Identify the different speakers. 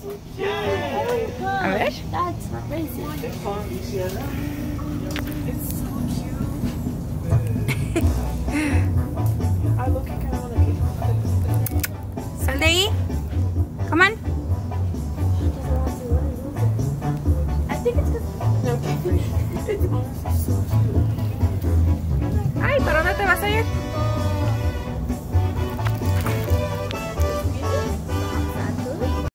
Speaker 1: A ver.
Speaker 2: That's crazy.
Speaker 3: It's so cute. I look kind of want to get
Speaker 1: Sal de ahí. Come on.
Speaker 2: I think it's because
Speaker 3: no, it's honestly so cute.
Speaker 1: Ay, ¿para dónde te vas a ir?